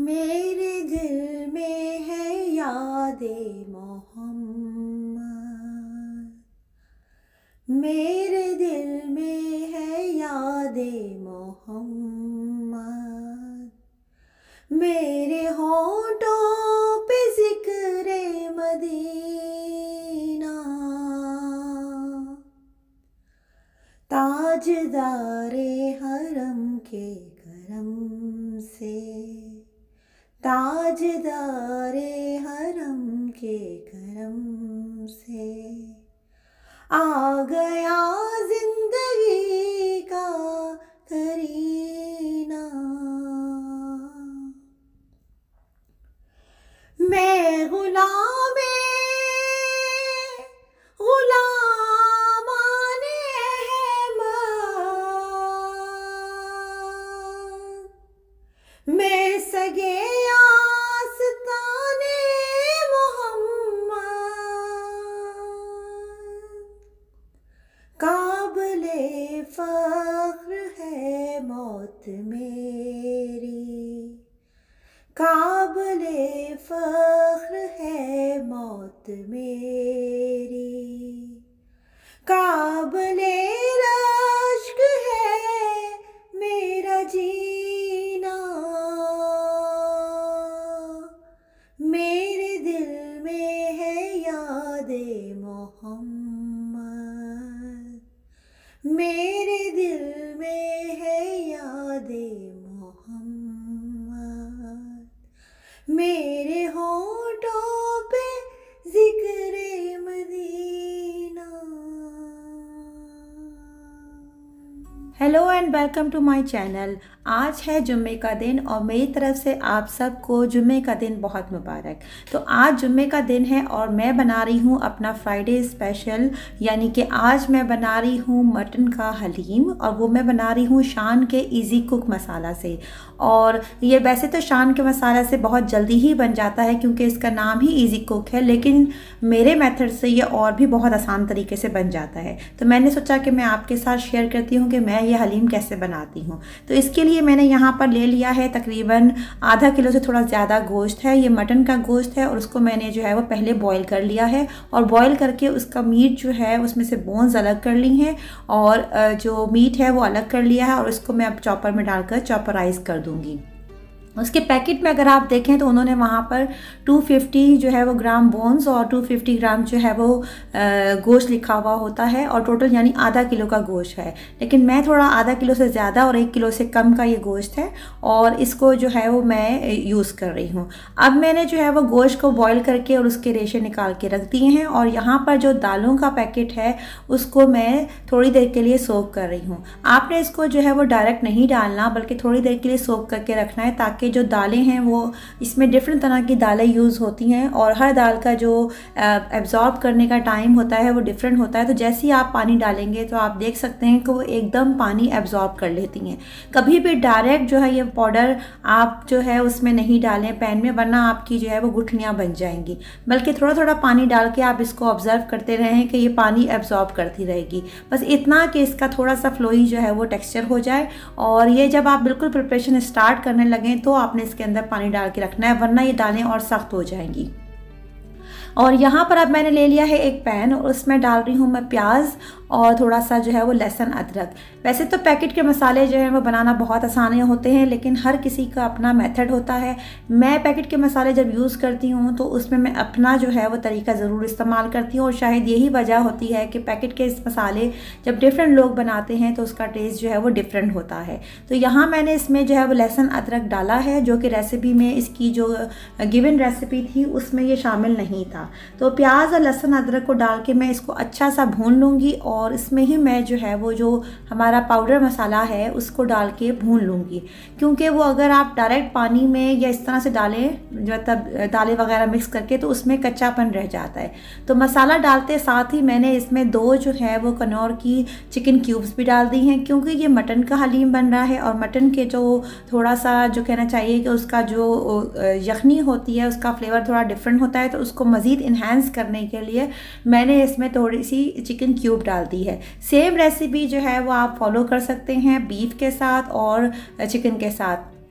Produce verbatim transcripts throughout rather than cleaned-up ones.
मेरे दिल में है यादे मोहम्मद। मेरे दिल में है यादे मोहम्मद। मेरे होठों पे जिक्रे मदीना। ताजदारे हरम के करम से, ताजदारे हरम के करम से आ गया जिंदगी का करीना। मैं गुलामे गुलामाने अहमद। मैं सगे आस्ताने मोहम्मद। काबिले फख्र है मौत मेरी, काबिले फख्र है मौत मेरी। काबिले रश्क है मेरा जीना। मेरे दिल में है यादे मोहम्मद। मेरे दिल में है यादे मोहम्मद। मेरे होठों पे जिक्रे Madina. Hello and welcome to my channel. आज है जुम्मे का दिन और मेरी तरफ से आप सबको जुम्मे का दिन बहुत मुबारक। तो आज जुम्मे का दिन है और मैं बना रही हूँ अपना फ्राइडे स्पेशल, यानी कि आज मैं बना रही हूँ मटन का हलीम और वो मैं बना रही हूँ शान के इजी कुक मसाला से। और ये वैसे तो शान के मसाला से बहुत जल्दी ही बन जाता है क्योंकि इसका नाम ही इजी कुक है, लेकिन मेरे मेथड से ये और भी बहुत आसान तरीके से बन जाता है। तो मैंने सोचा कि मैं आपके साथ शेयर करती हूँ कि मैं ये हलीम कैसे बनाती हूँ। तो इसके लिए मैंने यहाँ पर ले लिया है तकरीबन आधा किलो से थोड़ा ज़्यादा गोश्त है। ये मटन का गोश्त है और उसको मैंने जो है वो पहले बॉईल कर लिया है और बॉईल करके उसका मीट जो है उसमें से बोन्स अलग कर ली हैं और जो मीट है वो अलग कर लिया है और उसको मैं अब चॉपर में डालकर चॉपराइज कर दूँगी। उसके पैकेट में अगर आप देखें तो उन्होंने वहाँ पर दो सौ पचास जो है वो ग्राम बोन्स और दो सौ पचास ग्राम जो है वो गोश्त लिखा हुआ होता है और टोटल यानी आधा किलो का गोश्त है। लेकिन मैं थोड़ा आधा किलो से ज़्यादा और एक किलो से कम का ये गोश्त है और इसको जो है वो मैं यूज़ कर रही हूँ। अब मैंने जो है वो गोश्त को बॉईल करके और उसके रेशे निकाल के रख दिए हैं और यहाँ पर जो दालों का पैकेट है उसको मैं थोड़ी देर के लिए सोक कर रही हूँ। आपने इसको जो है वो डायरेक्ट नहीं डालना बल्कि थोड़ी देर के लिए सोक करके रखना है ताकि जो दालें हैं वो इसमें डिफरेंट तरह की दालें यूज़ होती हैं और हर दाल का जो एब्जॉर्ब करने का टाइम होता है वो डिफरेंट होता है। तो जैसे ही आप पानी डालेंगे तो आप देख सकते हैं कि वो एकदम पानी एब्जॉर्ब कर लेती हैं। कभी भी डायरेक्ट जो है ये पाउडर आप जो है उसमें नहीं डालें पैन में, वरना आपकी जो है वो गुठलियाँ बन जाएंगी। बल्कि थोड़ा थोड़ा पानी डाल के आप इसको ऑब्जर्व करते रहें कि ये पानी एब्जॉर्ब करती रहेगी। बस इतना कि इसका थोड़ा सा फ्लोई जो है वो टेक्सचर हो जाए और ये जब आप बिल्कुल प्रिपरेशन स्टार्ट करने लगें तो आपने इसके अंदर पानी डाल के रखना है, वरना ये दालें और सख्त हो जाएंगी। और यहाँ पर अब मैंने ले लिया है एक पैन और उसमें डाल रही हूँ मैं प्याज और थोड़ा सा जो है वो लहसुन अदरक। वैसे तो पैकेट के मसाले जो हैं वो बनाना बहुत आसान होते हैं, लेकिन हर किसी का अपना मेथड होता है। मैं पैकेट के मसाले जब यूज़ करती हूँ तो उसमें मैं अपना जो है वो तरीका ज़रूर इस्तेमाल करती हूँ और शायद यही वजह होती है कि पैकेट के मसाले जब डिफरेंट लोग बनाते हैं तो उसका टेस्ट जो है वो डिफरेंट होता है। तो यहाँ मैंने इसमें जो है वो लहसुन अदरक डाला है जो कि रेसिपी में, इसकी जो गिवन रेसिपी थी उसमें ये शामिल नहीं था। तो प्याज और लहसुन अदरक को डाल के मैं इसको अच्छा सा भून लूँगी और इसमें ही मैं जो है वो जो हमारा पाउडर मसाला है उसको डाल के भून लूँगी, क्योंकि वो अगर आप डायरेक्ट पानी में या इस तरह से डालें मतलब दालें वगैरह मिक्स करके तो उसमें कच्चापन रह जाता है। तो मसाला डालते साथ ही मैंने इसमें दो जो है वो कनौर की चिकन क्यूब्स भी डाल दी हैं, क्योंकि ये मटन का हलीम बन रहा है और मटन के जो थोड़ा सा जो कहना चाहिए कि उसका जो यखनी होती है उसका फ्लेवर थोड़ा डिफरेंट होता है, तो उसको मज़ीद इन्हांस करने के लिए मैंने इसमें थोड़ी सी चिकन क्यूब डाल दी है। सेम रेसिपी जो है वो आप फॉलो कर सकते हैं बीफ के साथ और चिकन के साथ।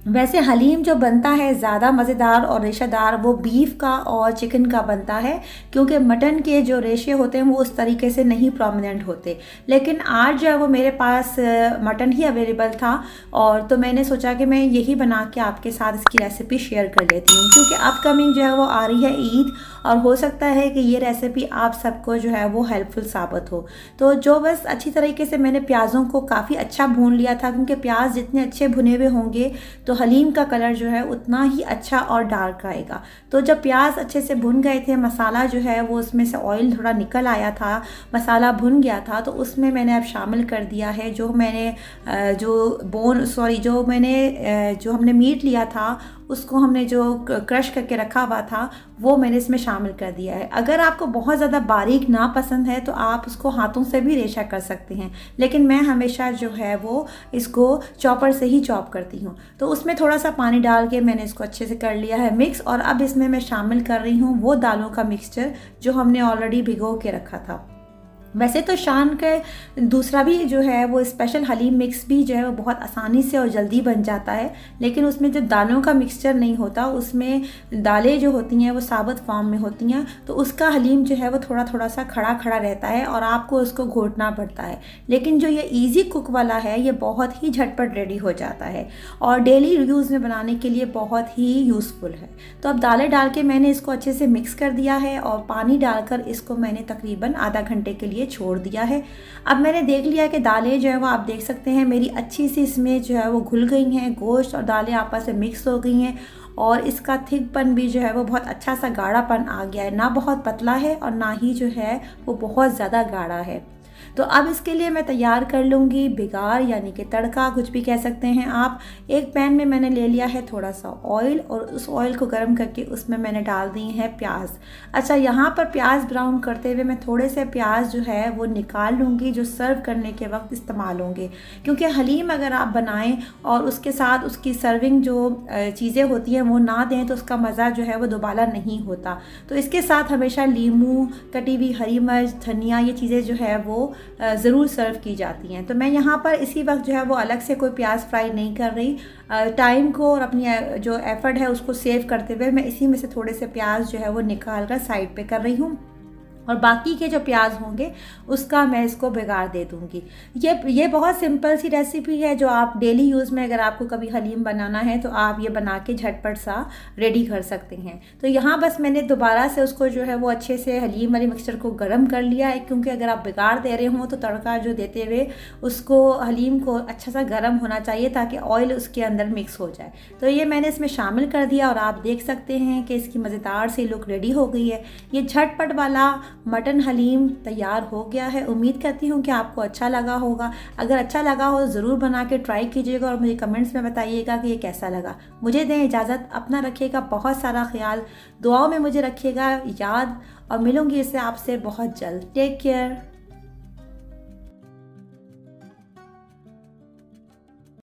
वैसे हलीम जो बनता है ज़्यादा मज़ेदार और रेशेदार वो बीफ का और चिकन का बनता है, क्योंकि मटन के जो रेशे होते हैं वो उस तरीके से नहीं प्रोमिनेंट होते। लेकिन आज जो है वो मेरे पास मटन ही अवेलेबल था, और तो मैंने सोचा कि मैं यही बना के आपके साथ इसकी रेसिपी शेयर कर लेती हूँ, क्योंकि अपकमिंग जो है वो आ रही है ईद, और हो सकता है कि ये रेसिपी आप सबको जो है वो हेल्पफुल साबित हो। तो जो बस अच्छी तरीके से मैंने प्याज़ों को काफ़ी अच्छा भून लिया था, क्योंकि प्याज जितने अच्छे भुने हुए होंगे तो हलीम का कलर जो है उतना ही अच्छा और डार्क आएगा। तो जब प्याज अच्छे से भुन गए थे, मसाला जो है वो उसमें से ऑयल थोड़ा निकल आया था, मसाला भुन गया था, तो उसमें मैंने अब शामिल कर दिया है जो मैंने जो बोन सॉरी जो मैंने जो हमने मीट लिया था उसको हमने जो क्रश करके रखा हुआ था वो मैंने इसमें शामिल कर दिया है। अगर आपको बहुत ज़्यादा बारीक ना पसंद है तो आप उसको हाथों से भी रेशा कर सकते हैं, लेकिन मैं हमेशा जो है वो इसको चॉपर से ही चॉप करती हूँ। तो उसमें थोड़ा सा पानी डाल के मैंने इसको अच्छे से कर लिया है मिक्स, और अब इसमें मैं शामिल कर रही हूँ वो दालों का मिक्सचर जो हमने ऑलरेडी भिगो के रखा था। वैसे तो शान के दूसरा भी जो है वो स्पेशल हलीम मिक्स भी जो है वो बहुत आसानी से और जल्दी बन जाता है, लेकिन उसमें जो दालों का मिक्सचर नहीं होता, उसमें दालें जो होती हैं वो साबुत फॉर्म में होती हैं, तो उसका हलीम जो है वो थोड़ा थोड़ा सा खड़ा खड़ा रहता है और आपको उसको घोटना पड़ता है। लेकिन जो ये ईजी कुक वाला है ये बहुत ही झटपट रेडी हो जाता है और डेली यूज़ में बनाने के लिए बहुत ही यूज़फुल है। तो अब दालें डाल के मैंने इसको अच्छे से मिक्स कर दिया है और पानी डालकर इसको मैंने तकरीबन आधा घंटे के लिए छोड़ दिया है। अब मैंने देख लिया कि दालें जो है वो आप देख सकते हैं मेरी अच्छी सी इसमें जो है वो घुल गई हैं, गोश्त और दालें आपस में मिक्स हो गई हैं, और इसका थिकपन भी जो है वो बहुत अच्छा सा गाढ़ापन आ गया है, ना बहुत पतला है और ना ही जो है वो बहुत ज़्यादा गाढ़ा है। तो अब इसके लिए मैं तैयार कर लूँगी बिगार, यानी कि तड़का, कुछ भी कह सकते हैं आप। एक पैन में मैंने ले लिया है थोड़ा सा ऑयल, और उस ऑयल को गर्म करके उसमें मैंने डाल दी है प्याज। अच्छा, यहाँ पर प्याज ब्राउन करते हुए मैं थोड़े से प्याज जो है वो निकाल लूँगी जो सर्व करने के वक्त इस्तेमाल होंगे, क्योंकि हलीम अगर आप बनाएं और उसके साथ उसकी सर्विंग जो चीज़ें होती हैं वो ना दें तो उसका मज़ा जो है वो दोबारा नहीं होता। तो इसके साथ हमेशा लीमू, कटी हुई हरी मिर्च, धनिया, ये चीज़ें जो है वो ज़रूर सर्व की जाती हैं। तो मैं यहाँ पर इसी वक्त जो है वो अलग से कोई प्याज फ्राई नहीं कर रही। टाइम को और अपनी जो एफ़र्ट है उसको सेव करते हुए मैं इसी में से थोड़े से प्याज जो है वो निकाल कर साइड पे कर रही हूँ, और बाकी के जो प्याज होंगे उसका मैं इसको बिगाड़ दे दूँगी। ये ये बहुत सिंपल सी रेसिपी है जो आप डेली यूज़ में, अगर आपको कभी हलीम बनाना है तो आप ये बना के झटपट सा रेडी कर सकते हैं। तो यहाँ बस मैंने दोबारा से उसको जो है वो अच्छे से हलीम वाली मिक्सचर को गर्म कर लिया है, क्योंकि अगर आप बिगाड़ दे रहे हों तो तड़का जो देते हुए उसको हलीम को अच्छा सा गर्म होना चाहिए ताकि ऑयल उसके अंदर मिक्स हो जाए। तो ये मैंने इसमें शामिल कर दिया और आप देख सकते हैं कि इसकी मज़ेदार सी लुक रेडी हो गई है। ये झटपट वाला मटन हलीम तैयार हो गया है। उम्मीद करती हूँ कि आपको अच्छा लगा होगा। अगर अच्छा लगा हो ज़रूर बना के ट्राई कीजिएगा और मुझे कमेंट्स में बताइएगा कि ये कैसा लगा। मुझे दें इजाज़त, अपना रखिएगा बहुत सारा ख्याल, दुआओं में मुझे रखिएगा याद, और मिलूंगी इससे आपसे बहुत जल्द। Take care.